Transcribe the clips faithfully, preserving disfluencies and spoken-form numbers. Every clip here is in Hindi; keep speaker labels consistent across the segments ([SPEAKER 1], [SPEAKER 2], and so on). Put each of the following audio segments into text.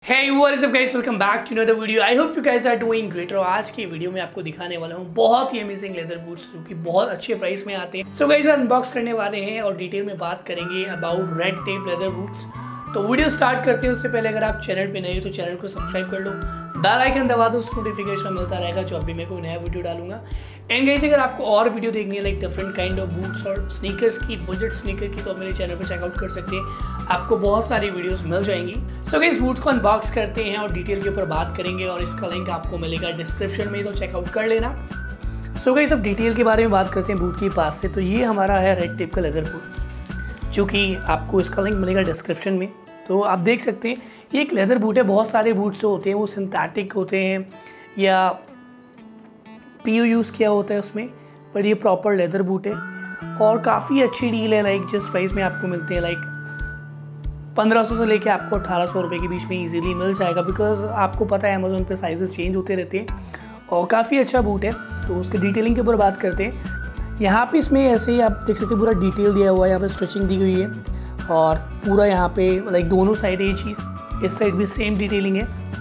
[SPEAKER 1] Hey what is up guys, welcome back to another video. I hope you guys are doing great। और आज की वीडियो में आपको दिखाने वाला हूँ बहुत ही अमेजिंग लेदर बूट्स जो कि बहुत अच्छे प्राइस में आते हैं। सो गाइस अनबॉक्स करने वाले हैं और डिटेल में बात करेंगे about Red Tape leather boots. तो वीडियो स्टार्ट करते हैं उससे पहले अगर आप चैनल पे नए हो तो चैनल को सब्सक्राइब कर लो, बेल आइकन दबा दो, उसको नोटिफिकेशन मिलता रहेगा जब भी मैं कोई नया वीडियो डालूंगा। एंड गाइस अगर आपको और वीडियो देखनी है like different kind of boots और स्नीकर्स की, बजट स्नीकर की, तो मेरे चैनल पर चेकआउट कर सकते हैं, आपको बहुत सारी वीडियोस मिल जाएंगी। सो गाइस बूट्स को अनबॉक्स करते हैं और डिटेल के ऊपर बात करेंगे और इसका लिंक आपको मिलेगा डिस्क्रिप्शन में, तो चेकआउट कर लेना। सो गाइस अब डिटेल के बारे में बात करते हैं बूट के पास से। तो ये हमारा है रेड टेप का लेदर बूट जो कि आपको इसका लिंक मिलेगा डिस्क्रिप्शन में। तो आप देख सकते हैं ये एक लेदर बूट है। बहुत सारे बूट्स जो होते हैं वो सिंथेटिक होते हैं या पीयू यूज़ किया होता है उसमें, पर ये प्रॉपर लेदर बूट है और काफ़ी अच्छी डील है। लाइक जिस प्राइस में आपको मिलते हैं लाइक पंद्रह सौ से लेके आपको अठारह सौ रुपये के बीच में इजीली मिल जाएगा, बिकॉज आपको पता है अमेज़ोन पे साइजेस चेंज होते रहते हैं और काफ़ी अच्छा बूट है। तो उसके डिटेलिंग के ऊपर बात करते हैं। यहाँ पे इसमें ऐसे ही आप देख सकते हैं पूरा डिटेल दिया हुआ है, यहाँ पे स्ट्रिचिंग दी हुई है और पूरा यहाँ पे लाइक दोनों साइड ये चीज़, इस साइड भी सेम डिटेलिंग है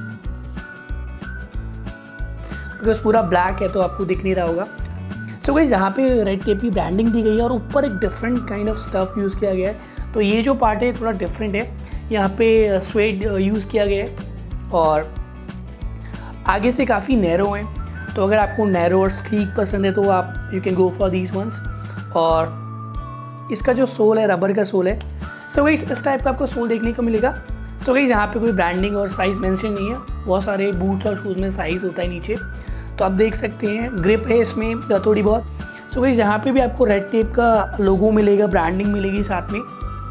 [SPEAKER 1] बिकॉज पूरा ब्लैक है तो आपको दिख नहीं रहा होगा। सो गाइस यहाँ पे रेड टेप की ब्रांडिंग दी गई है और ऊपर एक different kind of stuff use किया गया है। तो ये जो पार्ट है थोड़ा डिफरेंट है, यहाँ पे स्वेड यूज़ किया गया है और आगे से काफ़ी नैरो है। तो अगर आपको नैरो और स्लीक पसंद है तो आप you can go for these ones. और इसका जो सोल है रबर का सोल है। सो गाइस इस टाइप का आपको सोल देखने को मिलेगा। सो गाइस यहाँ पे कोई ब्रांडिंग और साइज़ मेंशन नहीं है, बहुत सारे बूट्स और शूज़ में साइज़ होता है नीचे, तो आप देख सकते हैं। ग्रिप है इसमें थोड़ी बहुत। सो गाइस यहाँ पे भी आपको रेड टेप का लोगो मिलेगा, ब्रांडिंग मिलेगी साथ में।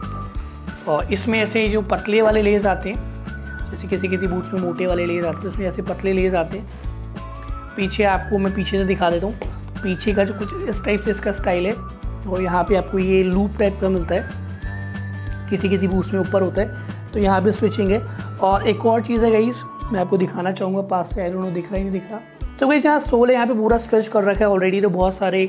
[SPEAKER 1] और इसमें ऐसे जो पतले वाले लेस आते हैं, जैसे किसी किसी बूट्स में मोटे वाले लेस आते हैं, उसमें ऐसे पतले लेस आते हैं। पीछे आपको मैं पीछे से दिखा देता हूँ, पीछे का जो कुछ इस टाइप से इसका स्टाइल है। और यहाँ पे आपको ये लूप टाइप का मिलता है, किसी किसी बूट्स में ऊपर होता है, तो यहाँ पे स्विचिंग है। और एक और चीज़ है गाइस मैं आपको दिखाना चाहूँगा पास से, आई डोंट नो दिख रहा है नहीं दिख रहा। तो गाइस यहाँ सोल है, यहाँ पे पूरा स्ट्रेच कर रखा है ऑलरेडी। तो बहुत सारे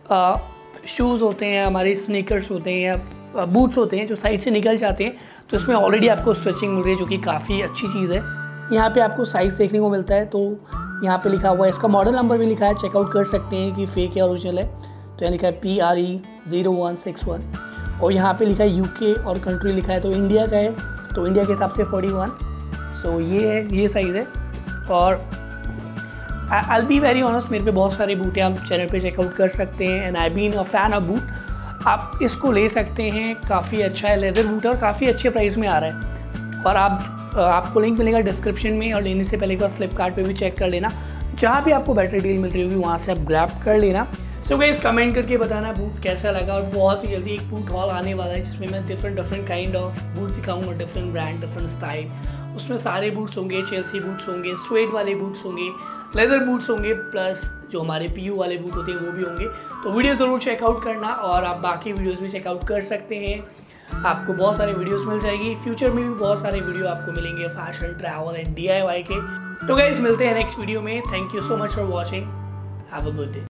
[SPEAKER 1] शूज़ होते हैं, हमारे स्नीकर्स होते हैं या बूट्स होते हैं जो साइड से निकल जाते हैं, तो इसमें ऑलरेडी आपको स्ट्रेचिंग मिल रही है जो कि काफ़ी अच्छी चीज़ है। यहाँ पे आपको साइज़ देखने को मिलता है, तो यहाँ पे लिखा हुआ है, इसका मॉडल नंबर भी लिखा है, चेकआउट कर सकते हैं कि फेक या ओरिजिनल है। तो यहाँ लिखा है P R E zero one six one और यहाँ पे लिखा है यूके और कंट्री लिखा है, तो इंडिया का है, तो इंडिया के हिसाब से फोर्टी वन। सो ये है, ये साइज़ है। और आई बी वेरी ऑनेस्ट, मेरे पे बहुत सारे बूट हैं, आप चैनल पे चेकआउट कर सकते हैं। And I been a fan of boot, आप इसको ले सकते हैं, काफ़ी अच्छा है, लेदर बूट है और काफ़ी अच्छे प्राइस में आ रहा है। और आप आपको लिंक मिलेगा डिस्क्रिप्शन में, और लेने से पहले एक बार फ्लिपकार्ट पे भी चेक कर लेना, जहाँ भी आपको बेटर डील मिल रही होगी वहाँ से आप ग्रैब कर लेना। सो गाइस कमेंट करके बताना बूट कैसा लगा। और बहुत ही जल्दी एक बूट हॉल आने वाला है जिसमें मैं different different kind of boot दिखाऊंगा, डिफरेंट ब्रांड, डिफरेंट स्टाइल। उसमें सारे बूट्स होंगे, चेल्सी बूट्स होंगे, स्वेड वाले बूट्स होंगे, लेदर बूट्स होंगे, प्लस जो हमारे पीयू वाले बूट होते हैं वो भी होंगे। तो वीडियो ज़रूर चेकआउट करना और आप बाकी वीडियोज़ भी चेकआउट कर सकते हैं, आपको बहुत सारे वीडियोस मिल जाएगी। फ्यूचर में भी बहुत सारे वीडियो आपको मिलेंगे fashion, travel and D I Y के। तो गाइस मिलते हैं नेक्स्ट वीडियो में। Thank you so much for watching, have a good day.